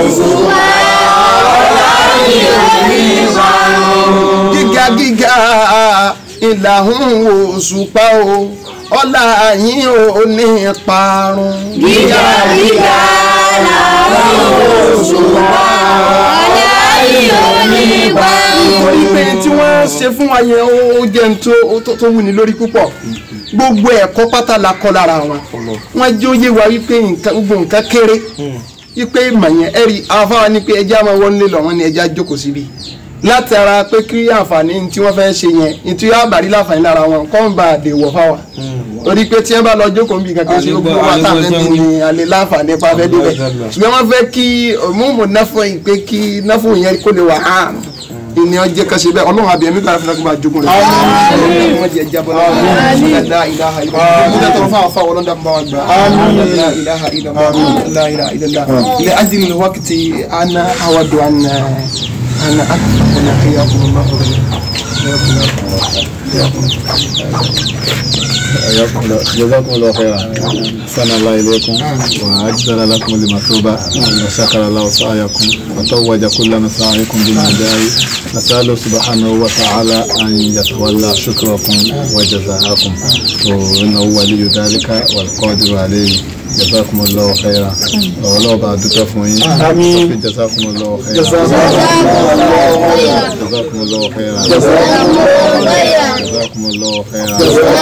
òṣùpá ọlá yìí ò ní parun. Gíga gíga ìlàhùn òṣùpá o ọlá yìí ò ní parun. Gíga gíga làwọn òṣùpá ọlá yìí ò ní parun. Torí pé tí wọ́n ṣe fún wa yẹn ó jẹ́ tó wúni lórí púpọ̀. Gbogbo ẹ̀kọ́ pátá la kọ́ lára wọn. Wọ́n jẹ́ òye wa wípé gbogbo nǹkan kéré. Wípé ìmọ̀ yẹn ẹ̀rí afáwa ni pé ẹja máa wọlé lọ wọn ni ẹja jókòó síbi. Láti ara pé kí àǹfààní tí wọ́n fẹ́ ṣe yẹn nítorí àbárí láǹfààní lára wọn kọ́ ń ba àdèwọ̀ fáwa. Torí pé tí wọ́n bá lọ jókòó níbi kankan ṣe gbogbo wa tá a fẹ́ bí ni alẹ́ láǹfààní pa fẹ́ débẹ̀. Ṣùgbọ́n wọ́n fẹ́ kí mú náfọ̀ yìí pé kí náfọ̀ yẹn kó lè wà á ìní ọjẹ́ kan ṣe bẹ́ẹ̀ Ọlọ́run àbí ẹ̀mí kan fún àjogún rẹ̀. Wọ́n jẹ́ jábọ̀ náà. La ilaha illallah. Mo tẹ́tọ̀ fún àwọn afáwọn ọlọ́dà bá wa gbà. La ilaha illallah. La ilaha illallah. Li ajli al-waqti ana awadu an أنا أكبر حياكم الله جزاكم الله خيرا. أحسن الله إليكم وأجزل لكم المثوبة وشكر الله سعيكم وتوج كل مساعيكم بالنجاح. نسأل سبحانه وتعالى أن يتولى شكركم وجزاءكم وإنه ولي ذلك والقادر عليه. جزاكم الله خيرا. ولو بعد كفوين. آمين. جزاكم الله خيرا. جزاكم الله خيرا. جزاكم الله خيرا.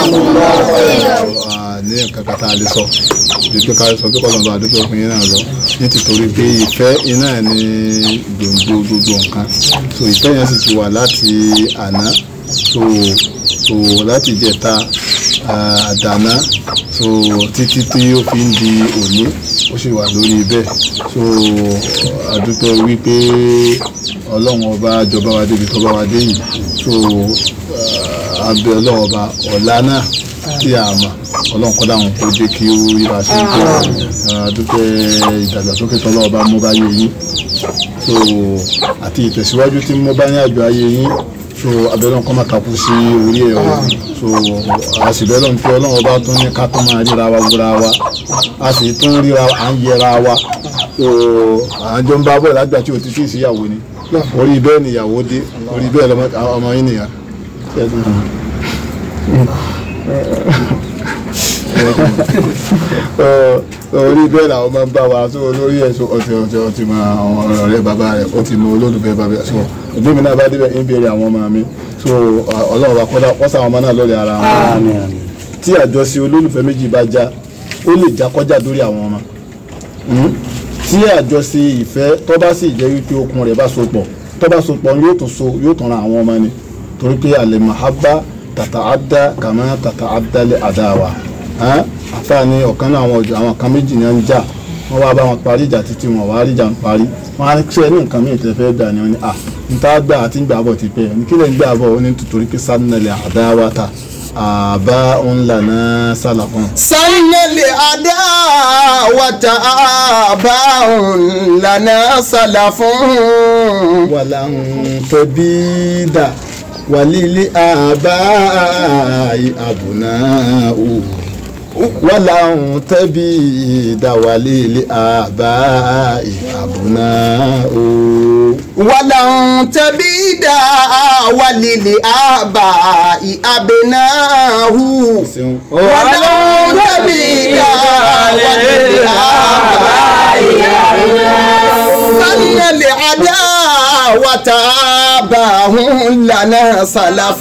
ní nǹkan kan tá a lè sọ dípé ká sọ pé kọlọmọ àdúgbò fún yín náà lọ nítorí pé ìfẹ́ iná ní gbòǹgbò gbogbo nǹkan so ìfẹ́ yẹn sì ti wà láti àná so láti jẹta àdáná so títí tí ó fi ń di òní ó sì wà lórí bẹ́ẹ̀ so àdúgbò wípé ọlọ́run ọba jọba wa débi tó bá wa dé yìí so abẹ́ ọlọ́run ọba ọ̀la náà tí a mọ̀ ọlọ́run kọ́ dáhùn kó jẹ́ kí ó yíra sí pé àdúgbò ìdàgbàsókè tọ́lọ́ ọba mú bá yé yín so àti ìtẹ̀síwájú tí mo bá ní àjọ ayé yín so abẹ́lẹ́ nǹkan máa takú sí orí ẹ̀ o so àṣìbẹ́lẹ́ ń fi ọlọ́run ọba tó ní ká tó máa ríra wa wúra wa a sì tún ríra à ń yẹra wa so àjọ ń bá bọ̀ lágbà tí o ti fi ìsíyàwó ni orí bẹ́ẹ̀ ni ìyàwó dé orí bẹ́ẹ̀ ọmọ yín nìyà. orí bẹ́ẹ̀ làwọn máa ń bá wa tó olórí ẹ̀ ọtí mọ àwọn ọ̀rẹ́ bàbá rẹ̀ ó ti mọ olólùfẹ́ bàbá rẹ̀ so ìdí mi náà bá débẹ̀ ń béèrè àwọn ọmọ mi so ọlọ́run bá kọ́dá wọ́n sáwọn ọmọ náà lórí ara wọn tí àjọṣe olólùfẹ́ méjì bá já ó lè já kọjá lórí àwọn ọmọ tí àjọṣe ìfẹ́ tó bá sì jẹ́ wípé okùn rẹ̀ bá so pọ̀ tó bá so pọ̀ yóò tún ran àwọn ọmọ ni torí pé al-mahabba tàtàádá kàmá tàtàádá lè àdáwà àfáàní ọ̀kan náà àwọn kan méjì ní ń jà wọ́n wá bá wọn parí ìjà títí wọn wá rí ìjà ń parí wọ́n á ṣe ní nǹkan mìíràn tẹ́ fẹ́ gbà ní wọn ni níta gbà àti gbà bọ̀ ti pẹ́ ní kí lè gbà bọ̀ ó ní nítorí pé sannal adawata aba'un lana salafun. sannal adawata aba'un lana salafun. walan tabida walili aba'i abuna'u. ولن تبيد وللآباء أبناء ولن تبيد وللآباء أبناء ولن تبيد وللآباء أبناء سن العداوة آباء لنا سلف.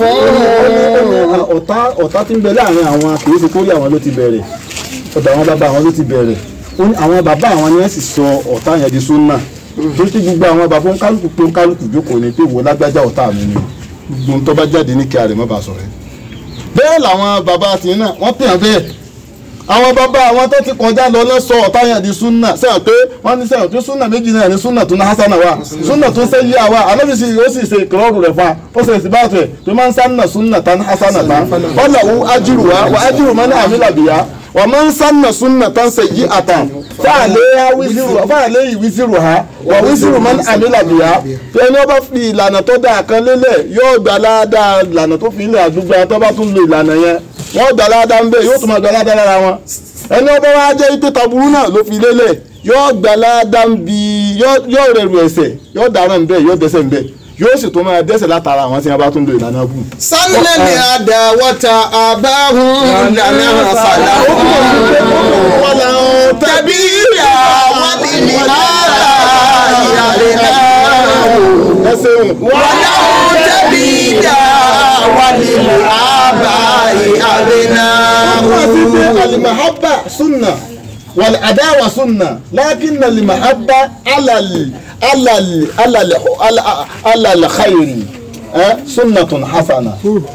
ọ̀tá tí ń bẹ láàrin àwọn kìí ṣe kórè àwọn ló ti bẹ̀rẹ̀ ọ̀dọ̀ àwọn bàbá àwọn ló ti bẹ̀rẹ̀ àwọn bàbá àwọn ni wọ́n sì sọ ọ̀tá yẹn di súnà tó ti gbogbo àwọn bàbá oníkálukú pé oníkálukú jókòó ni pé wo lágbájá ọ̀tá mi ni gbogbo tó bá jáde ní kí a rẹ̀ mọ́ bá sọ̀rọ̀ bẹ́ẹ̀ làwọn bàbá àti náà wọ́n pè hàn bẹ́ẹ̀ àwọn bàbá àwọn tó ti kọjá lọ lọ́sọ̀ ọ̀tá yẹn di súnà sẹ́yìn pé wọ́n ní sẹ́yìn pé súnà méjì náà ní súnà tó ní hasana wa súnà tó ń sẹ́ yíyá wa alábìsí ó sì ṣe ìkọrọ̀rù rẹ̀ fa ó sì ṣe báàtù ẹ̀ tó máa ń sánà súnà tán hasana tán wọ́n là wú ájúrù wa wà ájúrù mọ́ ní àmìlà bìyà wọ́n máa ń sánà súnà tán sẹ́ yí àtàn fáàlẹ́ ìwísírù ha wà wísírù mọ́ ní àmìlà bìyà ẹni wọ́n bá fi ìlànà tó dáa kan lélẹ̀ yóò gbà ládàá ìlànà tó fi ilẹ̀ àdúgbò tó bá tún lo ìlànà yẹn wọ́n gbà ládàá ń bẹ̀ yóò tún máa gbà ládàá lára wọn ẹni ọba wa jẹ́ ipé taburú náà ló fi lélẹ̀ yóò gbà ládàá ń bi yóò rẹrù ẹ̀ṣẹ̀ yóò dáràn ń bẹ yóò dẹ́ṣẹ̀ ń bẹ yóò sì tó máa dẹ́ṣẹ̀ látara àwọn tí wọ́n bá tún lo ìlànà bù. sanna ni adawata abahun lana fala wala tabira walili ayalina wala tabira walili ayalina. المحبة سنة والعداوة سنة لكن المحبة على الخير سنة حسنة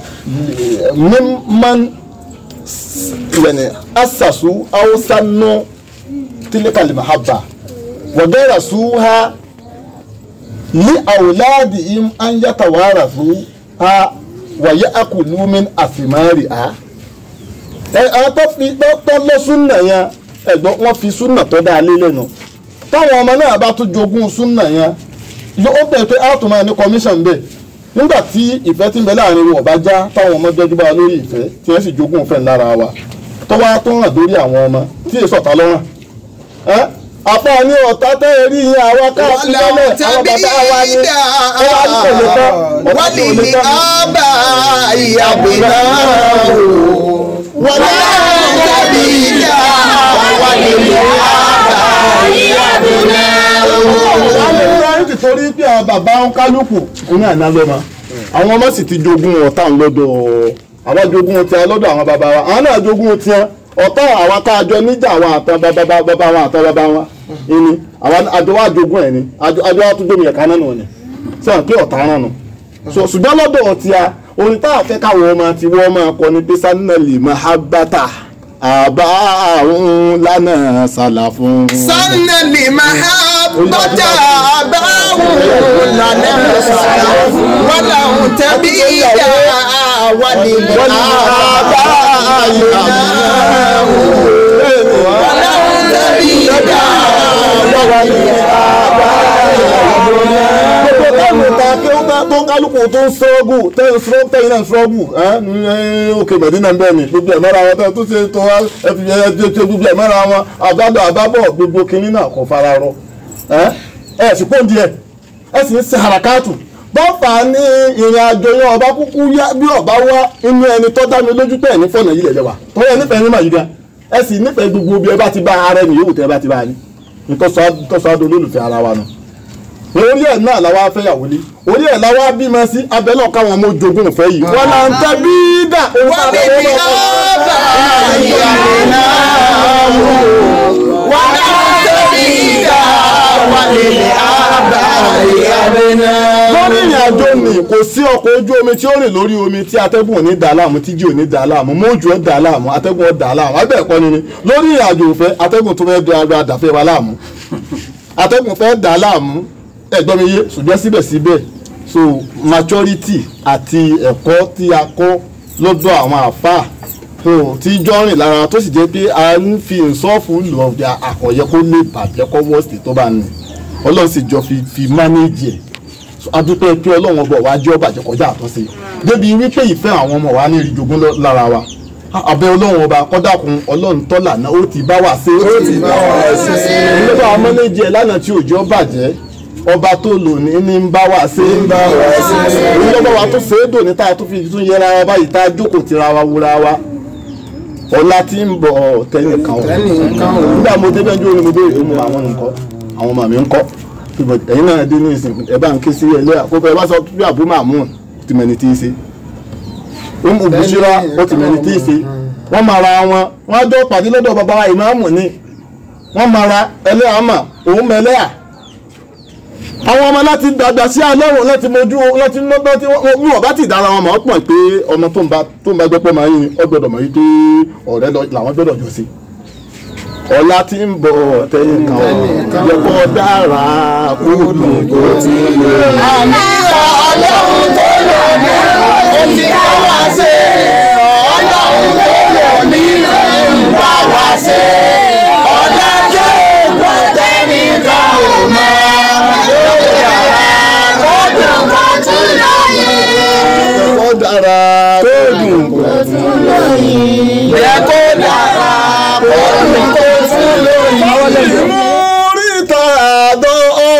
ممن يعني أسسوا أو سنوا تلك المحبة ودرسوها لأولادهم أن يتوارثوها ويأكلوا من أثمارها. àwọn tó lọ súnà yẹn ẹ̀gbọ́n wọ́n fi súnà tó dáa lé lẹ́nu táwọn ọmọ náà bá tún jogún súnà yẹn ó bẹ̀rẹ̀ pé a tún máa ní commission bẹ́ẹ̀ nígbà tí ìfẹ́ tí ń bẹ láàrin wọn bá já táwọn ọmọ dẹ́jú bá lórí ìfẹ́ tí wọ́n sì jogún ìfẹ́ lára wa tó wá tó hàn lórí àwọn ọmọ tí èso ọ̀tá lọ́rùn àpá ní ọ̀tá tẹ́ ẹ rí yẹn àwa káàkiri lọ́lẹ̀ àwọn bàbá wa ní wọ́n ní kò lè tán wọ́n ní ní àbá ìyàgbé náà wọ́n ní tàbí ìyá wọ́n ní ní àbá ìyàgbé náà. wọ́n ní wọ́n ti torí pé àwọn bàbá ń kálukú ní àná lọ́mọ àwọn ọmọ sì ti jogún ọ̀tá lọ́dọ̀ àwọn jogún ti lọ́dọ̀ àwọn bàbá wa àwọn náà jogún ti ọ̀tá àwọn akájọ níjà àwọn àtàn bàbá wọn àtàn bàbá wọn ìní àwọn àjọ wa jogún ẹ̀ ni àjọ wa tún gbómi ẹ̀ka náà nù ni sọ̀rọ̀ pé ọ̀tá náà nù ṣùgbọ́n lọ́dọ̀ ọ̀tí a orin tá a fẹ́ káwọn ọmọ tí wọ́n máa kọ ní pé sanali mahabata àbá àwọn lánàá sàlàfún. sanali mahabata àbá àwọn lánàá sàlàfún wọ́n làwọn tẹ̀bí ìyá wà ní àbá àyè tó ń kálukú tó ń sọ́ọ́gù tẹ́yìn náà sọ́ọ́gù òkè mẹ̀dínà bẹ́ẹ̀ ni gbogbo ẹ̀ mẹ́ra wọn tó ṣe tó wá gbogbo ẹ̀ mẹ́ra wọn àbábọ̀ gbogbo kínní náà kò fara rọ ẹ̀ sì pọ́ǹdì ẹ̀ sì ń ṣe harakátù bọ́fà ní ìrìn àjò yẹn ọba kúkú yá bí ọba wá inú ẹni tó dá mi lójú pẹ̀ ní fọ̀nà yìí lẹ̀lẹ́wà tó yẹ nífẹ̀ẹ́ nímọ̀ yìí gan ẹ sì nífẹ̀ẹ́ gbogbo bí ẹ bá ti bá ara ẹni yòówù tẹ́ ẹ bá ti bá ní ìtọ́sọ́dọ̀ olólùfẹ́ ara wa nù. orí ẹ̀ náà làwa fẹ́yàwó lé orí ẹ̀ làwa bímọ sí abẹ́lẹ̀ ọ̀káwọn ọmọ ojogun ìfẹ́ yìí. wọ́n là ń tẹ́ bí dà. wọ́n lè ní ọba ìyàwó náà wọ́n là ń tẹ́ bí dà wọ́n lè ní ọba ìyàwó náà. lórí ìrìn àjò ni kò sí ọkọ̀ ojú omi tí ó rìn lórí omi tí atẹ́gùn ò ní dà láàmú tí jí ò ní dà láàmú mójú ò dà láàmú atẹ́gùn ò dà láàmú abẹ́ ẹ̀kọ́ ni lórí ìrìn àjò ìfẹ́ atẹ́gùn tó fẹ́ dàfẹ́ wa láàmú atẹ́gùn fẹ́ dà láàmú ẹ̀gbọ́n mi yé ṣùgbọ́n síbẹ̀síbẹ̀ so maturity àti ẹ̀kọ́ tí a kọ́ lọ́dọ̀ àwọn àfáà tí jọ́rìn lára tó sì jẹ́ pé a ń fi ìsọ́ọ̀fù lù ọ̀dà àkọ̀yẹ kó lè bàjẹ́ kọ́ wọ́ọ̀sì tó bá ní ọlọ́run sì jọ fi manage ẹ̀ adúpẹ́ pé ọlọ́run ọba wa jẹ́ ọbàjẹ́ kọjá àtúnṣe débi wípé ìfẹ́ àwọn ọmọ wa ní ìrìjogún lára wa abẹ́ ọlọ́run ọba kọ́dàkùn ọlọ́run tọ́là náà ó ti bá wa ṣe ó ti bá wa ṣe ìjọba àwọn manage ẹ̀ lánàá tí òjò bàjẹ́ ọba tó lò ní ń bá wa ṣe ìjọba wa tó ṣe é dò ní tá a tó fi tún yẹra wa báyìí tá a jókòó tira wa wúra wa ọlá tí ń bọ̀ tẹ́yìn kan nígbà mo débẹ̀ ní orí mo béèrè ó mú àwọn nǹkan àwọn ọmọ mi ń kọ́ ẹ̀yin náà dé ní ìsìn ẹ̀ bá ń ké sí ẹlẹ́yà kó fẹ́ bá sọ bí àbú màmú ti mẹ́ni tí í ṣe ó mú bùsírà ó ti mẹ́ni tí í ṣe wọ́n máa ra wọn wọ́n á jọ pàdé lọ́dọ̀ bàbá wa ìmáàmù ni wọ́n máa ra ẹlẹ́yà mà òun mẹ́lẹ́yà àwọn ọmọ láti dàgbà sí alọ́run láti mojú láti lọ́gbọ́n tí wọ́n bá ti dára wọn mọ̀ ọ́ pọ̀ pé ọmọ tó ń bá gbẹ́pọ̀ máa yín ọ gbọ́dọ̀ mọ̀ yí pé ọ̀rẹ́ làwọn gbọ́dọ̀ jọ sí. ọlá tí ń bọ̀ tẹ́yìn kan yẹ̀kọ́ dára kó dùn kó ti lè. àmì ọlọ́run tó lò ní ó ti bá wa ṣe ọlọ́run tó lò ní ó ń bá wa ṣe ọlá tó gbọ́ tẹ́nìkan ò mọ̀. dára kó dùn kó tún lóyìn. Yẹ kó dára kó dùn kó tún lóyìn. Múríta àdó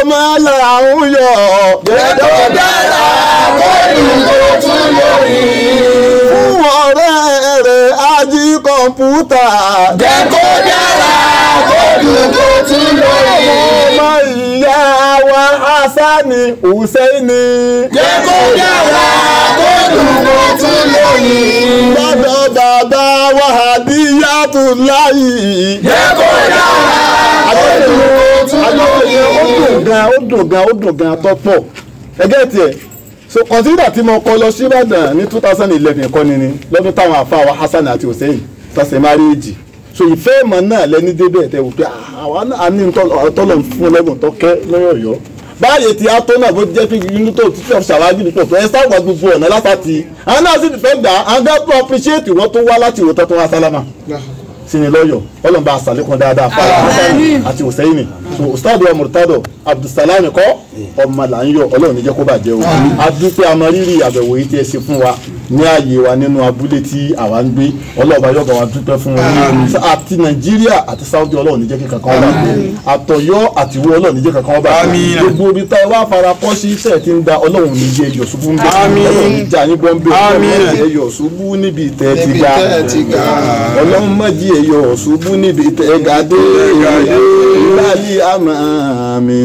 jẹ́ kó dára kó dùn kó tún lórí. fún ọ̀rẹ́ rẹ̀ ají kọ̀ǹpútà jẹ́ kó dára kó dùn kó tún lórí. ọmọ ìyá wa Hasani Hùsẹ́ìnì jẹ́ kó dára kó dùn kó tún lórí. lọ́dọ̀ bàbá wa Hadiyatullahi jẹ́ kó dára kó dùn kó tún lórí. ó dùn gan tọ́pọ̀ ẹgẹ́ tiẹ̀ so consider tí mo kọ lọ sí Ìbàdàn ní 2011 kọ́ni ni lọ́dún táwọn àfáà wa Hasan àti Hussein tọ́sẹ̀ márìjì so ìfẹ́ ìmọ̀ náà lẹ́ni débẹ̀ tẹ̀ wò pé àwa náà ní tọ́lọ̀ fún lẹ́gùn tó kẹ́ lọ́yọ̀ Ọ̀yọ́ báyìí tí a tó náà bó jẹ́ pé inú tó ti fẹ́ ṣàwájú ní pọ̀pọ̀ ẹ sáwà gbogbo ọ̀nà látàtì àwọn náà sì ti fẹ́ gbà á gá tó appreciate wọn tó wá láti ìwòtọ́ tó wá sálámà sí ni lọ́yọ̀ ọlọ́mọba àṣàlékún dáadáa fáwọn Hasan àti Hussein so ustaadu wa Murtado Abdulsalam kọ́ ọmọ là ń yọ ọlọ́run ní jẹ́ kó bàjẹ́ o adúpẹ́ amọ̀rírì àbẹ̀wò yìí tí ẹ ṣe fún wa ní ààyè wa nínú abúlé tí àwa ń gbé ọlọ́ọ̀bá yọ̀gàn wa dúpẹ́ fún wa àti Nàìjíríà àti Saudi ọlọ́run ní jẹ́ kí kankan wà àtọ̀yọ́ àti wo ọlọ́run ní jẹ́ kankan wà gbogbo ibi tá ẹ wá fara kọ́ sí iṣẹ́ tí ń da ọlọ́run ní jẹ́ ẹyọ̀ ṣubú ń bẹ́ ọlọ́run ní jà ní gbọ́nbẹ́ ẹyọ̀ ṣubú níbi tẹ́ ti ga ọlọ́run má jí ẹyọ̀ ṣubú níbi tẹ́ ga dé ìlàlí àmàmì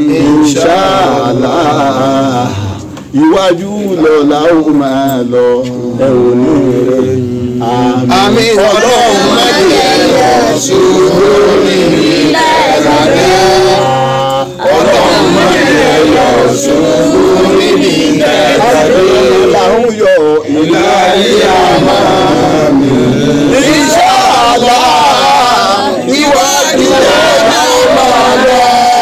inshallah iwájú lọ́la ó máa lọ ẹ ò ní rẹ̀ àmín ọlọ́run má jẹ́ ẹyọ̀ ṣubú níbi tẹ́ ga dé ọlọ́run má jẹ́ ẹyọ̀ ṣubú níbi tẹ́ ga dé làwọn yọ ìlàlí àmàmì inshallah iwájú lọ́la ó máa lọ.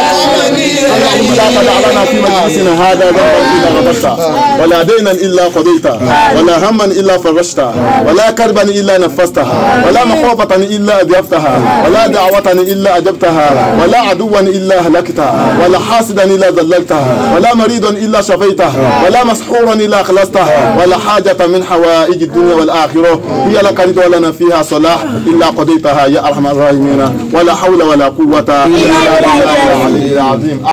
لا تدع لنا في مجلسنا هذا ذنبا الا غفرته ولا دينا الا قضيته ولا هما الا فرجته ولا كربا الا نفستها ولا مخافه الا اذهبتها ولا دعوه الا اجبتها ولا عدوا الا هلكتها ولا حاسدا الا ذللتها ولا مريضا الا شفيته ولا مسحورا الا خلصتها ولا حاجه من حوائج الدنيا والاخره هي لك رضا ولنا فيها صلاح الا قضيتها يا ارحم الراحمين ولا حول ولا قوه الا بالله العلي العظيم.